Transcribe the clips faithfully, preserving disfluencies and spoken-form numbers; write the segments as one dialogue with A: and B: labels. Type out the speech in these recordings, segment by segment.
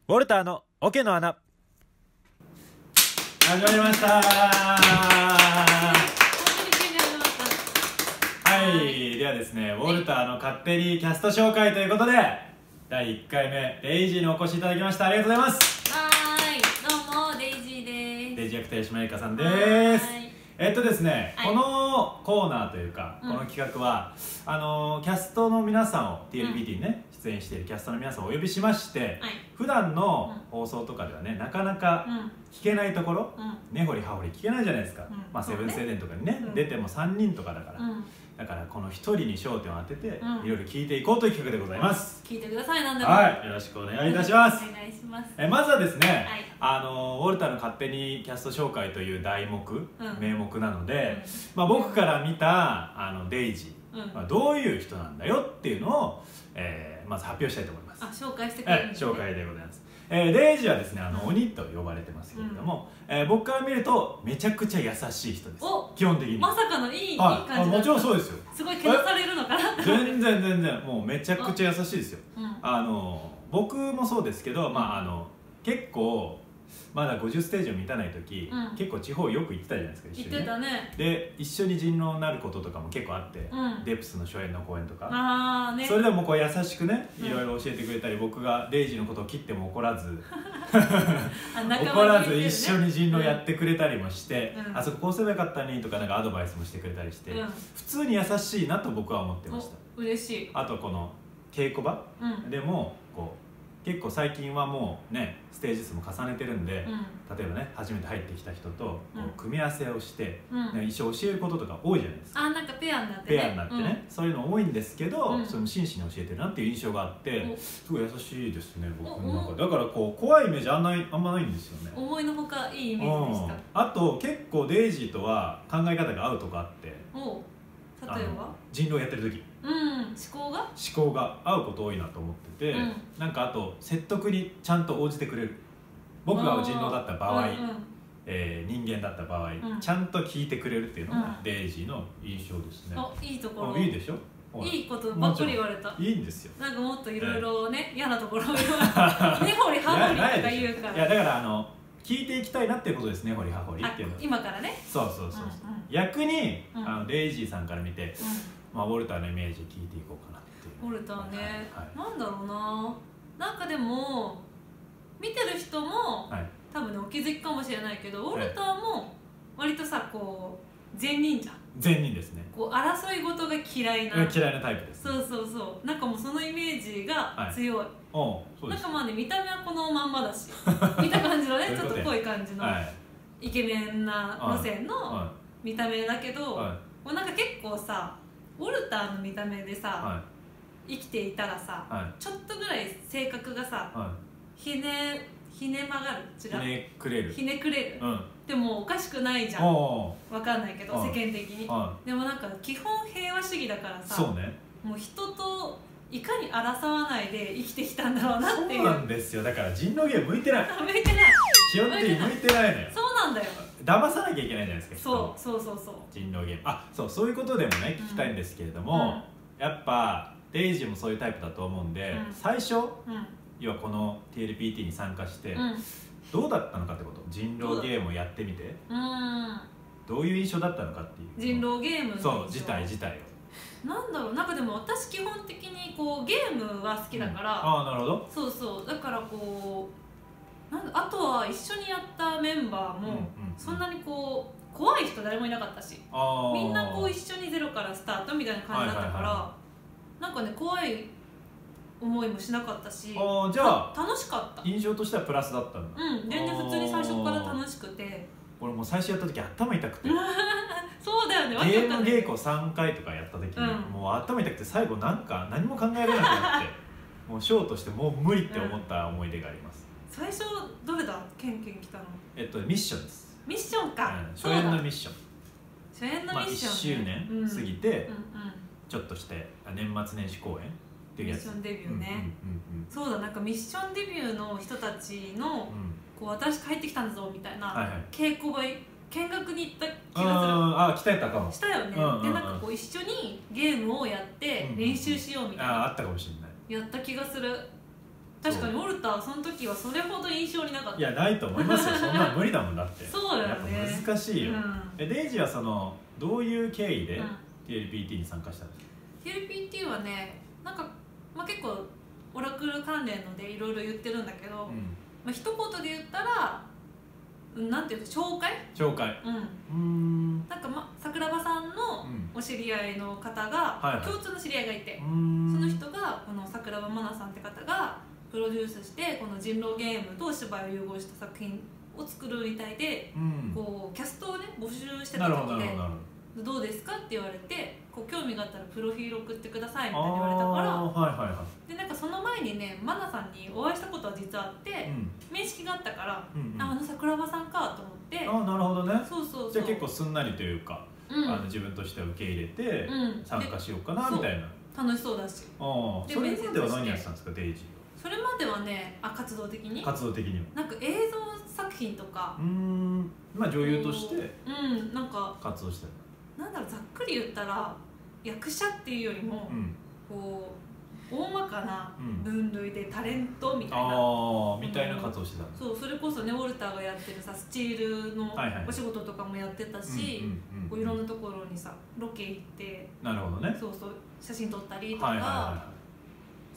A: ウォルターのオケの穴。始まりましたはい、ではですね、ウォルターの勝手にキャスト紹介ということでだいいっかいめデイジーにお越しいただきました。ありがとうございます。
B: はーい、どうもデイジーです。
A: デイジー役豊島由香さんです。えっとですね、
B: はい、
A: このコーナーというか、
B: うん、
A: この企画はあのキャストの皆さんを ティーエルピーティー にね、うん、出演しているキャストの皆さんをお呼びしまして、はい、普段の放送とかではね、なかなか聞けないところ、根掘り葉掘り聞けないじゃないですか、うん、まあセブンセデンとかにね、うん、出てもさんにんとかだから、うん、だからこのひとりに焦点を当てて、うん、いろいろ聞いていこうという企画でございます。
B: 聞いてください。何でも、
A: はい、よろしくお願いいたします。
B: お願いします。
A: えまずはですね、
B: はい、
A: あのウォルターの勝手にキャスト紹介という題目、うん、名目なので、
B: うん、
A: まあ、僕から見たあのデイジー、うん、まあ、どういう人なんだよっていうのを、えー、まず発表したいと思います。
B: あ、紹介してくれるんですね。
A: 紹介でございます。えー、デイジーはですね、あの、うん、鬼と呼ばれてますけれども、うん、えー、僕から見るとめちゃくちゃ優しい人です。基本的に。
B: まさかのいい、いい
A: 感じ。あ、もちろんそうですよ。
B: すごいけなされるのかな。
A: 全然全然もうめちゃくちゃ優しいですよ。
B: うん、
A: あの僕もそうですけど、まああの結構まだごじゅっステージを満たない時、うん、結構地方よく行ってたじゃないですか、一緒に、ね、
B: 行ってたね。
A: で一緒に人狼になることとかも結構あって、
B: うん、
A: デプスの初演の公演とか、
B: あ、ね、
A: それでもこう優しくね、いろいろ教えてくれたり、うん、僕がデイジーのことを切っても怒らず怒らず一緒に人狼やってくれたりもして、うん、あそここうすればよかったねとか、なんかアドバイスもしてくれたりして、うん、普通に優しいなと僕は思ってました。
B: 嬉しい。
A: あとこの稽古場、うん、でもこう結構最近はもうねステージ数も重ねてるんで、うん、例えばね初めて入ってきた人とこう組み合わせをして、うん、衣装を教えることとか多いじゃないですか。
B: あ、なんかペアになってね、
A: ペアになってね、うん、そういうの多いんですけど、うん、その真摯に教えてるなっていう印象があって、すごい優しいですね、僕の中で。だからこう怖いイメージあんなあんまないんですよね。
B: 思いのほかいいイメージでした。うん、
A: あと結構デイジーとは考え方が合うとかあって、
B: お例えば
A: 人狼やってる時、
B: うん、思考が
A: 思考が合うこと多いなと思ってて、うん、なんかあと説得にちゃんと応じてくれる。僕が人狼だった場合、うんうん、えー、人間だった場合、うん、ちゃんと聞いてくれるっていうのがデイジーの印象ですね。
B: あ、いいところ。
A: いいでしょ。
B: いいことばっかり言われた。
A: いいんですよ。
B: なんかもっといろいろね、えー、嫌なところを根掘り葉掘りとか言うから。
A: いやだからあの聞いていきたいなっていうことですね、根掘り葉掘りっていうのは。
B: 今からね。
A: そうそうそうそう、うんうん、逆に、うん、あのデイジーさんから見て、うん、まあ、ウォルターのイメージ聞いていこうかなっていう。
B: ウォルターね、はい、なんだろうな、なんかでも見てる人も、はい、多分ねお気づきかもしれないけど、ウォルターも割とさこう善人じゃん。
A: 善人ですね。こう
B: 争い事が嫌いな、
A: 嫌いなタイプです、
B: ね、そうそうそう、なんかもうそのイメージが強い、はい、
A: おそうです。
B: なんかまあね、見た目はこのまんまだし見た感じのねちょっと濃い感じの、はい、イケメンな路線の見た目だけど、はい、もうなんか結構さウォルターの見た目でさ、はい、生きていたらさ、はい、ちょっとぐらい性格がさ、はい、ひねひね曲がる、違う、
A: ひねくれる、
B: ひねくれる、うん、でもおかしくないじゃん、わかんないけど世間的に。でもなんか基本平和主義だからさ、
A: そうね、
B: もう人といかに争わないで生きてきたんだろうなっていう。
A: そうなんですよ。だから人狼ゲーム向いてない
B: 向いてない、
A: 基本的に向いてないのよ。
B: そうなんだよ、
A: 騙さなきゃいけないじゃないですか。
B: そうそうそうそう、
A: 人狼ゲーム、あ、そう、そういうことでもね聞きたいんですけれども、うん、やっぱデイジーもそういうタイプだと思うんで、うん、最初、うん、要はこの ティーエルピーティー に参加して、うん、どうだったのかってこと、人狼ゲームをやってみて、うん、どういう印象だったのかっていう、
B: 人狼ゲームの
A: そう自体自体を、
B: なんだろう、なんかでも私基本的にこうゲームは好きだから、うん、
A: ああなるほど、
B: そうそう、だからこうなんだ、あとは一緒にやったメンバーもそんなにこう怖い人誰もいなかったし、みんなこう一緒にゼロからスタートみたいな感じだったから、はいはいはい、なんかね怖い思いもしなかったし、
A: あ、じゃあ
B: 楽しかった。
A: 印象としてはプラスだったんだ。
B: うん、全然普通に最初から楽しくて、
A: 俺もう最初やった時頭痛くて
B: そうだよね、
A: ゲーム稽古さんかいとかやった時に、うん、もう頭痛くて最後なんか何も考えられなくなってもうショーとしてもう無理って思った思い出があります、
B: うん、最初どれだ、ケンケン来たの。
A: えっとミッションです。
B: ミッションか、
A: うん、初演のミッション、
B: 初演のミッション、ね、まあ、いっ
A: しゅうねん過ぎて、うんうんうん、ちょっとして年末年始公演っていうやつ、
B: ミッションデビューね、そうだ、なんかミッションデビューの人たちの、うん、こう私帰ってきたんだぞみたいな、はいはい、稽古場見学に行った気がする。
A: ああ、来たやったかも。
B: したよね、うんうんうん、でなんかこう一緒にゲームをやって練習しようみたいな、
A: うんうん、ああ、あったかもしれない、
B: やった気がする。 確かにウォルターその時はそれほど印象になかった。
A: いやないと思いますよそんなの無理だもんだって
B: そうだよね、
A: やっぱ難しいよ、うん、えデイジーはそのどういう経緯で
B: うん、
A: ティーエルピーティー に参加したんですか？
B: ティーエルピーティー はねなんか、まあ、結構オラクル関連のでいろいろ言ってるんだけど、うん、まあ一言で言ったらなんていうの紹介
A: 紹介
B: うん、なんか、ま、桜庭さんのお知り合いの方が、うんはいはい、共通の知り合いがいて、その人がこの桜庭愛菜さんって方がプロデュースしてこの人狼ゲームとお芝居を融合した作品を作るみたいで、うん、こうキャストをね募集してた時でどうですかって言われてこう興味があったらプロフィール送ってくださいみたいに言われたから、
A: はいはいはい、
B: でなんかその前にね愛菜さんにお会いしたことは実はあって、うん、面識があったから、うんうん、あ, あの桜庭さんかと思って、
A: あなるほどね、
B: そうそうそう、
A: じゃあ結構すんなりというか、うん、あの自分としては受け入れて参加しようかなみたいな、
B: 楽しそうだし、
A: あそれまでは何やってたんですかデイジーは？
B: それまではねあ活動的に
A: 活動的には
B: なんか映像作品とか
A: うーんまあ女優として
B: うんなんか
A: 活動してる、
B: なんだろうざっくり言ったら役者っていうよりも、うん、こう大まかな分類でタレントみたいな、うん、
A: あみたいな活動してた、
B: うん、そうそれこそねウォルターがやってるさスチールのお仕事とかもやってたしいろんなところにさロケ行って
A: なるほどね
B: そうそう写真撮ったりとか、
A: はいはいはいはい、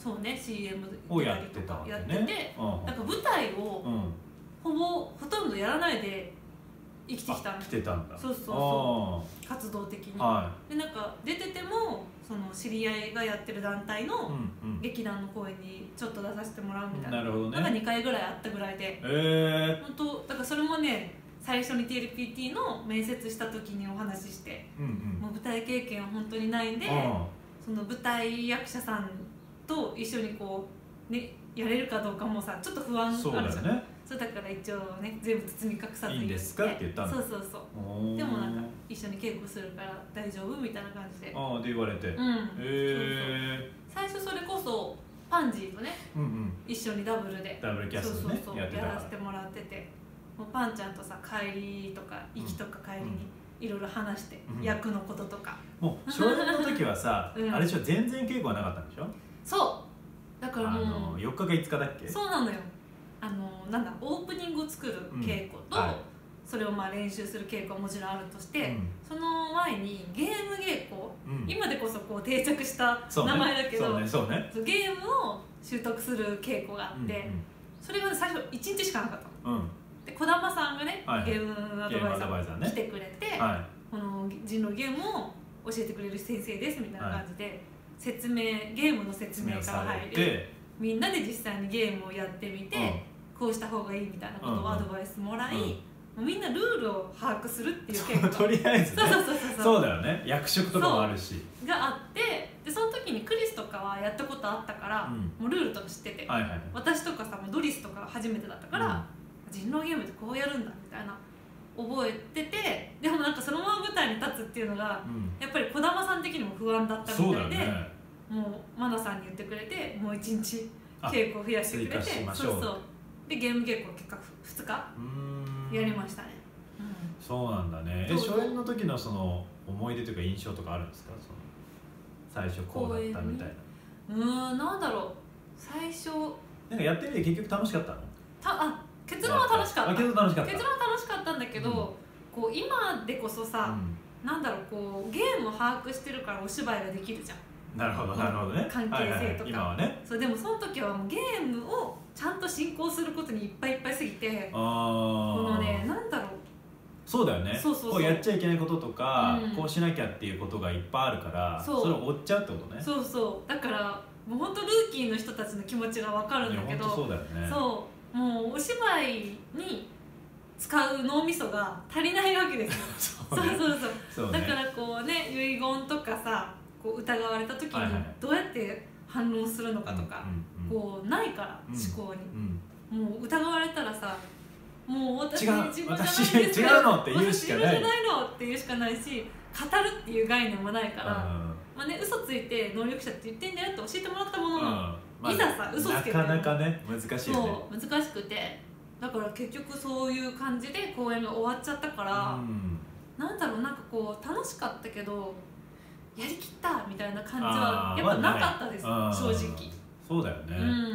B: そうね シーエム
A: をやってたわけね、
B: やってて、うん、なんか舞台をほぼほとんどやらないで生きてきた
A: ん来てたんだ、
B: そうそうそう活動的に、はい、でなんか出ててもその知り合いがやってる団体の劇団の公演にちょっと出させてもらうみたいな、
A: なるほどね、
B: なんかにかいぐらいあったぐらいで、
A: えー、
B: 本当だからそれもね最初に ティーエルピーティー の面接した時にお話しして、うんうん、もう舞台経験は本当にないんで、その舞台役者さんと一緒にこうねやれるかどうかもさちょっと不安あるじゃん。
A: そうだよね。
B: そうだから一応ね全部包み隠さず
A: 言っていいんですかって言ったんだ。
B: そうそうそうでもなんか一緒に稽古するから大丈夫みたいな感じで
A: ああで言われてうんへ
B: え最初それこそパンジーとね、うんうん、一緒にダブルで
A: ダブルキャストで、ね、
B: そうそうそう や, やらせてもらっててもうパンちゃんとさ帰りとか行きとか帰りに、うんいろいろ話して、うん、役のこととか
A: もう初演の時はさ、うん、あれでしょ全然稽古はなかったんでしょ。
B: そうだからもう
A: よっかかいつかだっけ。
B: そうなのよあのなんだオープニングを作る稽古と、うんはい、それをまあ練習する稽古はもちろんあるとして、うん、その前にゲーム稽古、うん、今でこそこう定着した名前だけど、
A: そうねそうねそうね、
B: ゲームを習得する稽古があって、うんうん、それが、ね、最初いちにちしかなかったの、うんで児玉さんがね、はい、ゲームアドバイザーに来てくれて、はい、この人狼ゲームを教えてくれる先生ですみたいな感じで、はい、説明ゲームの説明から入るみんなで実際にゲームをやってみて、うん、こうした方がいいみたいなことをアドバイスもらい、うんうん、もうみんなルールを把握するっていう結果
A: とりあえずね
B: そうそうそうそう
A: そうだよね役職とかもあるし
B: があってでその時にクリスとかはやったことあったから、うん、もうルールとか知ってて、はいはい、私とかさもうドリスとか初めてだったから、うん人狼ゲームってこうやるんだみたいな覚えててでもなんかそのまま舞台に立つっていうのが、うん、やっぱり児玉さん的にも不安だったみたいで、ね、もう愛菜さんに言ってくれてもう一日稽古を増やしてくれてそうそうでゲーム稽古を結果ふつかやりましたね、うん、
A: そうなんだねえ初演の時のその思い出というか印象とかあるんですかその最初こうだったみたいなう
B: ーんなんだろう最初
A: なんかやってみて結局楽しかったの
B: たあ結論は楽しかった
A: 結論は楽しかった
B: 結論は楽しかったんだけど、うん、こう今でこそさ、うん、なんだろうこうゲームを把握してるからお芝居ができるじゃん
A: なるほどなるほどね
B: 関係性とか、はいはい、
A: 今はね
B: そうでもその時はもうゲームをちゃんと進行することにいっぱいいっぱいすぎて
A: あこ
B: のねなんだろう
A: そうだよねそうそうそうこうやっちゃいけないこととか、うん、こうしなきゃっていうことがいっぱいあるからそれを追っちゃうってことね
B: そうそうだからもう本当ルーキーの人たちの気持ちが分かるんだけど
A: そうだよね
B: そうもうお芝居に使う脳みそが足りないわけですよそう、ね、そうそうそうそう、ね、だからこうね遺言とかさこう疑われた時にどうやって反論するのかとか、こうないから思考に、うんうん、もう疑われたらさもう私
A: 違う
B: 自分じゃない
A: 私違うのって言うしかない
B: 私自分じゃないのって言うしかないし語るっていう概念もないから、うんまあね、嘘ついて能力者って言ってんだよって教えてもらったものの、うんまあ、いざさ嘘つけて
A: なかなかね難しいよね
B: そう難しくてだから結局そういう感じで公演が終わっちゃったから、うん、なんだろうなんかこう楽しかったけどやりきったみたいな感じはやっぱなかったです、まあ、正直
A: そうだよね、
B: うん、でもなん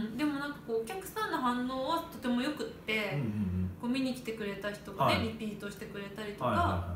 B: なんかこうお客さんの反応はとてもよくって、うんうんうん、こう見に来てくれた人がね、はい、リピートしてくれたりとか、はいはいはい、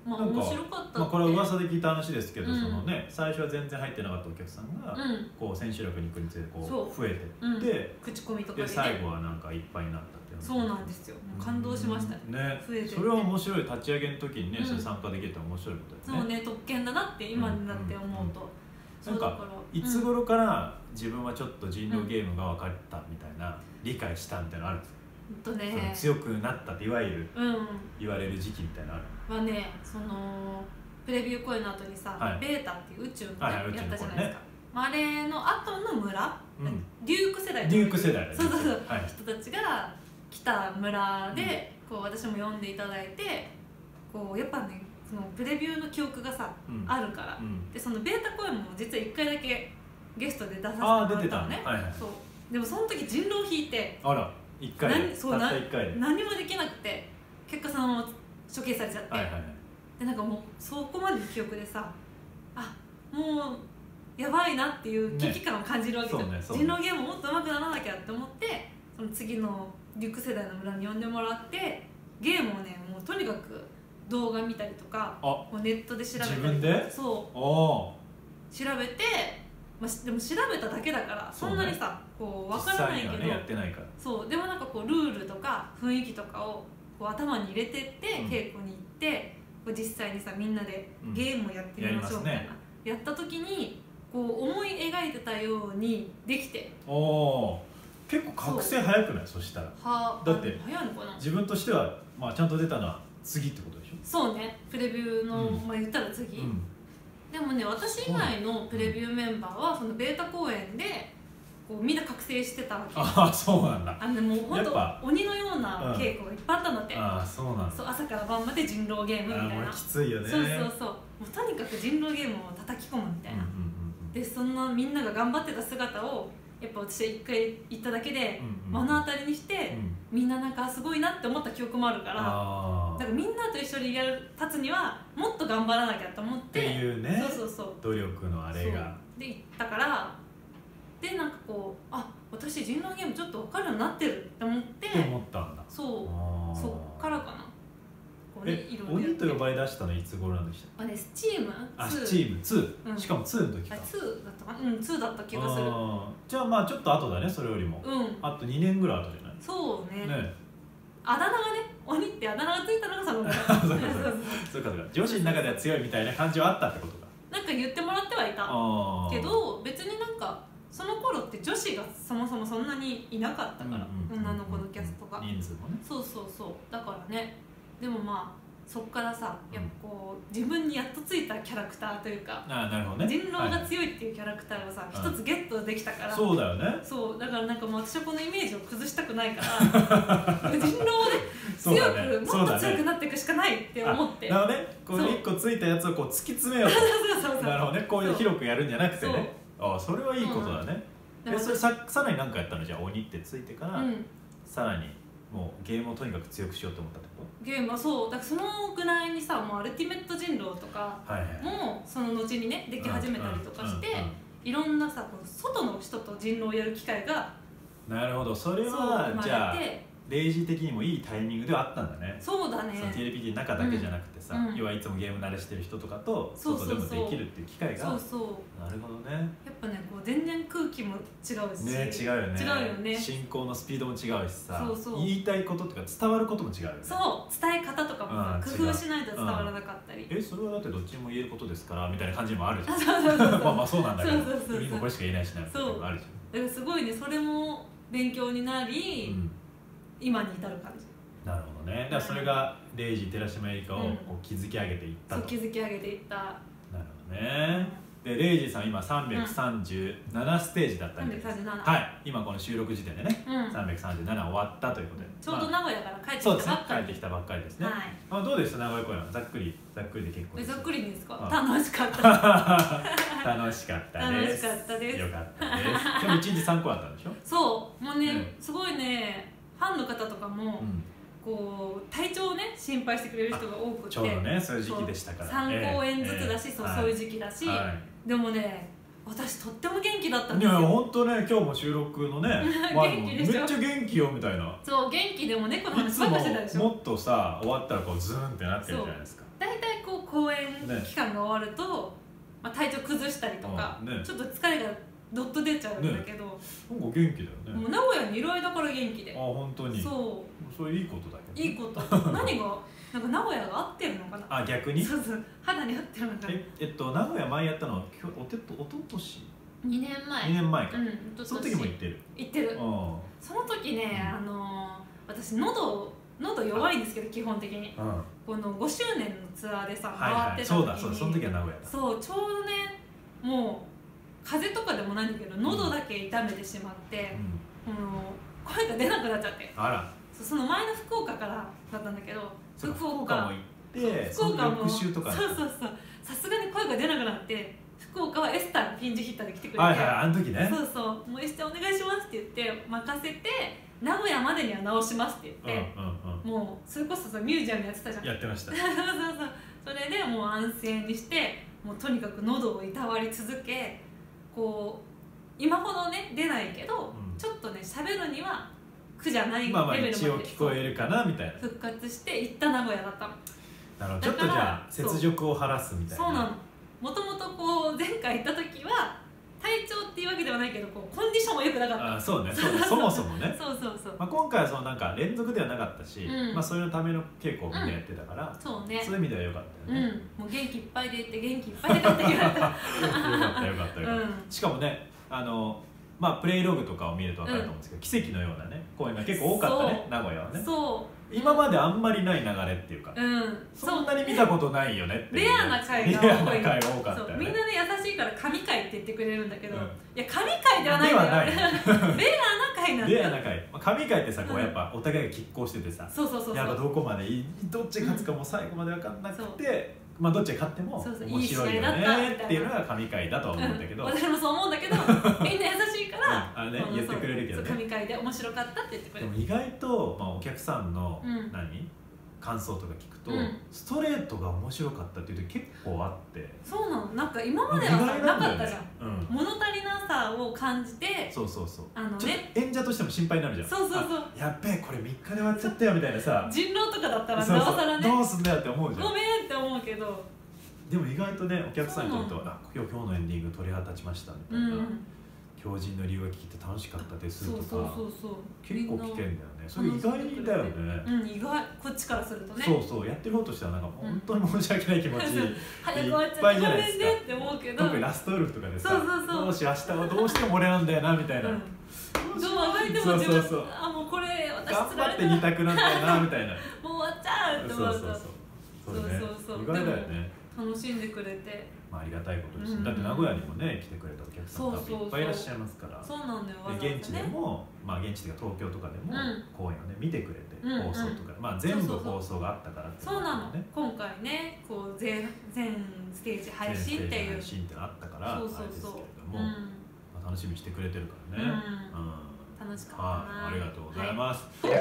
B: まあ面白かったって、まあ、
A: これは噂で聞いた話ですけど、うん、そのね、最初は全然入ってなかったお客さんが、うん、こう千秋楽に行くにつれてこう増えてって、うん、
B: 口コミとかで、ね、
A: で最後はなんかいっぱいになったっていう。
B: そうなんですよ、もう感動しましたね、うん、ね、増えてて、
A: それは面白い。立ち上げの時にね、うん、それ参加できるって面白いことですね。
B: そうね、特権だなって今になって思うと、
A: うんうんうん、なんかいつ頃から自分はちょっと人狼ゲームが分かったみたいな、理解したみたいなのあるんですか？
B: とね、
A: 強くなったっていわゆる、
B: うん、
A: 言われる時期みたいなのある
B: はね、そのプレビュー公演の後にさ、はい、ベータっていう宇宙の、ね、はいはい、やったじゃないですか、ね、あれの後の村、うん、デューク世代
A: デューク世代、
B: そうそうそう、はい、人たちが来た村で、うん、こう私も呼んでいただいて、こうやっぱね、そのプレビューの記憶がさ、うん、あるから、うん、でそのベータ公演も実はいっかいだけゲストで出させてもらったのね、はいはい、そうでもその時人狼引いて、
A: あらいっかいで、
B: そう、たったいっかいで何もできなくて、結果その処刑されちゃって、はいはいはい、でなんかもうそこまでの記憶でさ、あ、もうやばいなっていう危機感を感じるわけじゃん、ねね、人狼ゲームもっと上手くならなきゃって思って、その次のデューク世代の村に呼んでもらって、ゲームをね、もうとにかく動画見たりとか、もうネットで調べたりとか、
A: 自分で
B: そう
A: お
B: 調べて、まあ、でも調べただけだからそんなにさ、ね、こう分からないけど、
A: 実際にはね、やってないから、
B: そうでもなんかこうルールとか雰囲気とかをこう頭に入れてって、うん、稽古に行ってこう実際にさみんなでゲームをやってみましょうみたいな、うん や, ね、やった時にこう思い描いてたようにできて、
A: お結構覚醒早くない？ そ, そしたらはだって
B: 早いのかな、
A: 自分としては、まあ、ちゃんと出たのは次ってことでしょ。
B: そうね、プレビューの、うん、まあ言ったら次、うん、でもね、私以外のプレビューメンバーはそのベータ公演でこうみんな覚醒してたわけ。
A: ああ、そうなんだ。
B: あのもう本当鬼のような稽古がいっぱいあったんだって、うん、
A: ああ、そうなんだ。
B: そう、朝から晩まで人狼ゲームみたいな。
A: あ、きついよね。
B: そうそうそう、もうとにかく人狼ゲームを叩き込むみたいな、うんうんうん、でそんなみんなが頑張ってた姿をやっぱ私は一回行っただけで目の当たりにして、うん、みんななんかすごいなって思った記憶もあるから、だからみんなと一緒にやる立つにはもっと頑張らなきゃと思ってって
A: いうね、
B: そうそうそう、
A: 努力のあれが
B: で行ったから、でなんかこう、あ、私人狼ゲームちょっと分かるようになってるって思って
A: って思ったんだ。
B: そう、そっからかな。
A: え、鬼と呼ばれ出したのいつ頃なんでした？
B: あれ、スチーム？
A: あ、スチームツー、うん、しかもツーの時か。
B: あ、ツーだったかな。うん、ツーだった気がする。
A: じゃあまあちょっと後だね、それよりも。うん。あとにねんぐらい後じゃない？
B: そうね。
A: ね。
B: あだ名がね、鬼ってあだ名がついたのがそのぐらい。
A: そうかそうか。女子の中では強いみたいな感じはあったってことか。
B: なんか言ってもらってはいたけど、別になんかその頃って女子がそもそもそんなにいなかったから、女の子のキャストが。
A: 人数もね。
B: そうそうそう。だからね。でもまあ。そっからさ、やっぱこう自分にやっとついたキャラクターというか、
A: あ、なるほどね、
B: 人狼が強いっていうキャラクターをさ、一、はい、つゲットできたから、
A: そうだよね。
B: そうだからなんかもう私はこのイメージを崩したくないから人狼をね強く、ね、もっと強くなっていくしかないって思って、
A: なるほどね、こういっこついたやつをこう突き詰めようとそうそうそうそう、なるほどね、こういう広くやるんじゃなくてね、ああ、それはいいことだね、うん、えそれ さ, さらに何かやったの？じゃあ鬼ってついてから、うん、さらにもうゲームをとにかく強くしようと思ったってこと？
B: ゲームはそうだから、そのぐらいにさ、もうアルティメット人狼とかもその後にねでき始めたりとかして、いろんなさ、外の人と人狼をやる機会が、
A: なるほど、それはじゃあレイジー的にもいいタイミングではあったんだね。
B: そうだね、
A: その ティーエルピーティー の中だけじゃなくてさ、うん、要はいつもゲーム慣れしてる人とかと外でもできるっていう機会が、
B: そうそう
A: なるほどね。
B: やっぱね、こう全然空気も違うし
A: ね、違うよね、
B: 違うよね、
A: 進行のスピードも違うしさ、
B: そうそう、
A: 言いたいこととか伝わることも違うよね。
B: そう、伝え方とかもさ、うん、工夫しないと伝わらなかったり、
A: うん、え、それはだってどっちも言えることですからみたいな感じもあるじゃん
B: そうそうそうそう
A: まあまあそうなんだけど、
B: そうそうそうそう、
A: 今これしか言えないしなっていうのもあるじゃん。
B: だからすごいね、それも勉強になり、うん、今に至る感じ。
A: なるほどね。だからそれがレイジ寺島エリカをこう築き上げていったと、
B: うん、そう、築き上げていった。なる
A: ほどね。でレイジさん今さんびゃくさんじゅうななステージだったんで、
B: さんびゃくさんじゅうなな、
A: はい、今この収録時点でね、うん、さんびゃくさんじゅうなな終わったということで、
B: ちょうど名古屋から帰ってきたばっかり、
A: そうですね、帰ってきたばっかりですね、はい、まあ、どうでした名古屋公演は？ざっくりざっくりで結構です。
B: ざっくりですか？
A: ああ、
B: 楽しかった
A: 楽しかったです。
B: 楽しかったです。
A: よかったです。でもいちにちさんこあったんでしょ？
B: そうもうね、うん、すごいね、ファンの方とかも、うん、こう体調をね心配してくれる人が多くて、
A: ちょうどねそういう時期でしたから、
B: さん公演ずつだし、えー、そう、
A: はい、
B: そういう時期だし、はい、でもね、 私とっても元気だったんで
A: すよ。い
B: や
A: 本当ね、今日も収録のね
B: 元気でしょ。
A: めっちゃ元気よみたいな。
B: そう元気でも猫の話ばっかしてたでしょ。
A: もっとさ終わったらこうズーンってなってるじゃないですか。
B: 大体こう公演期間が終わると、ねまあ、体調崩したりとか、ね、ちょっと疲れがどっと出ちゃうんだけど、ね、
A: なんか元気だよね。
B: もう名古屋にいる間から元気で。
A: あ本当に。
B: そう
A: それいいことだけ
B: ど、ね、いいこと何がなんか名古屋が合ってるのかな。
A: あ逆に
B: そうそう肌に合ってるのかな。
A: ええっと名古屋前やったのはおてとおととし
B: にねんまえ
A: にねんまえか、
B: うん、
A: その時も行ってる
B: 行ってる。その時ね、あのー、私喉喉弱いんですけど基本的に、うん、このごしゅうねんのツアーでさ、はいはい、回ってた時にそうだそうその時は名古屋だ。そうちょうどねもう風邪とかでもないんだけど喉だけ痛めてしまって、うん、この声が出なくなっちゃって。あらその前の福岡からだったんだけど、福岡も行って福岡も翌週とかそうそうそうさすがに声が出なくなって、福岡はエスターがピンチヒッターで来てくれて、はいはいあの時ねそうそうもうエスターお願いしますって言って任せて名古屋までには直しますって言って、うんうんうん、もうそれこそさミュージアムやってたじゃん。やってましたそうそうそうそれでもう安静にしてもうとにかく喉をいたわり続け、こう今ほどね出ないけど、うん、ちょっとね喋るには苦じゃないレベルまで、まあ、まあ一応聞こえるかなみたいな復活して行った名古屋だったの。なるほどちょっとじゃあ雪辱を晴らすみたいな。そうなの。もともとこう前回行った時は体調っていうわけではないけどこうコンディションも良くなかった。あそうねそうそもそもねそうそうそう、まあ、今回はそのなんか連続ではなかったし、うんまあ、それのための稽古をみんなやってたから、うん、そうね、そういう意味では良かったよね、うん、もう元気いっぱいで行って元気いっぱいで帰ってきましたよかったよかったよかった、うん、しかもねあのまあプレイログとかを見ると分かると思うんですけど、うん、奇跡のようなね公演が結構多かったね名古屋はね。そう今まであんまりない流れっていうか、うん、そんなに見たことないよねっていうレアな回が多い。レアな回が多かったよね。みんなね優しいから神回って言ってくれるんだけど、うん、いや神回ではないんだよ。ではないレアな回なんだよ。レアな回神回ってさこうやっぱお互いが拮抗しててさ、そうそうそうやっぱどこまでどっち勝つかも最後まで分かんなくて、まあどっちが勝っても面白いよねっていうのが神回だとは思うんだけど、私もそう思うんだけどみんな優しいからあね言ってくれるけどね、神回で面白かったって言ってくれる。でも意外とまあお客さんの何感想とか聞くとストレートが面白かったっていう時結構あって。そうなの。なんか今まではさなかったじゃん。物足りなさを感じて、そうそうそうあのね演者としても心配になるじゃん。そうそうそうやっべえこれみっかで終わっちゃったよみたいなさ、人狼とかだったらなおさらねどうすんだよって思うじゃん。ごめんって思うけど、でも意外とねお客さんにとっては「今日今日のエンディング鳥肌立ちました」みたいな、うん、狂人の理由が聞いて楽しかったですとか結構聞けんだよね。それ意外だよね。うん意外こっちからするとね。そうそうやってる方としてはなんか本当に申し訳ない気持ちいっぱいじゃないですか。って思うけど特にラストウルフとかでさどうし明日はどうしても俺なんだよなみたいな、どうあがいても自分あもうこれ私頑張ってに択なんだよなみたいなもう終わっちゃうって思うとそうそうそう意外だよね。楽しんでくれて、まあ、ありがたいことです、うん、だって名古屋にもね来てくれたお客さん多分いっぱいいらっしゃいますから。そうなんだよ。で現地でも、まあ、現地というか東京とかでも公演をね見てくれて、うん、放送とか、まあ、全部放送があったからっていうの、ね、そうなの。今回ねこう全全ステージ配信っていう配信ってのあったからそうそうそうあれですけれども、うんまあ、楽しみにしてくれてるからね、うんうん、楽しかったな、はい、ありがとうございます、はい、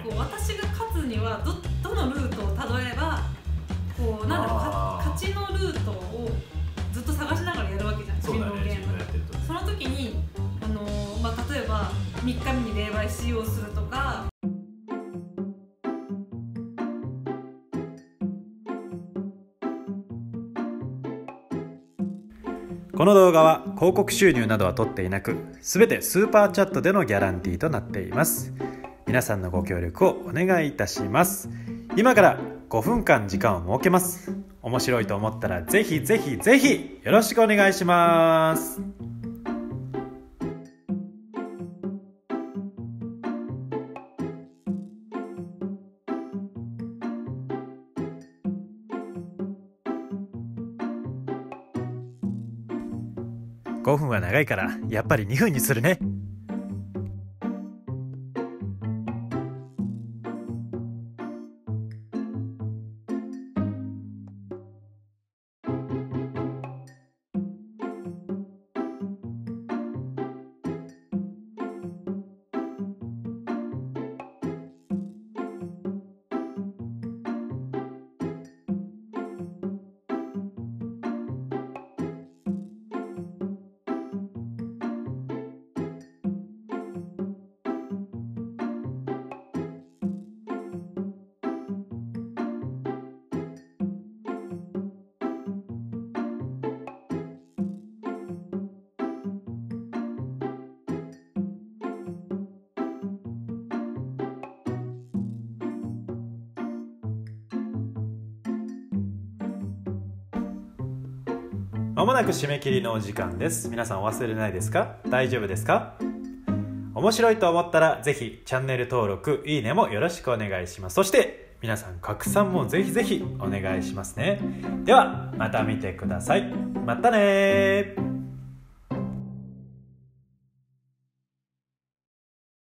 B: こう私が勝つには ど, どのルートをたどればこうなんだろう勝ちのルートをずっと探しながらやるわけじゃん。そうだね、ゲームその時に、あのーまあ、例えばみっかめに霊媒使用するとか。
A: この動画は広告収入などは取っていなく、すべてスーパーチャットでのギャランティーとなっています。皆さんのご協力をお願いいたします。今からごふんかん時間を設けます。面白いと思ったらぜひぜひぜひよろしくお願いします。ごふんは長いからやっぱりにふんにするね。 まもなく締め切りのお時間です。皆さんお忘れないですか？大丈夫ですか？面白いと思ったらぜひチャンネル登録、いいねもよろしくお願いします。そして皆さん拡散もぜひぜひお願いしますね。ではまた見てください。またね。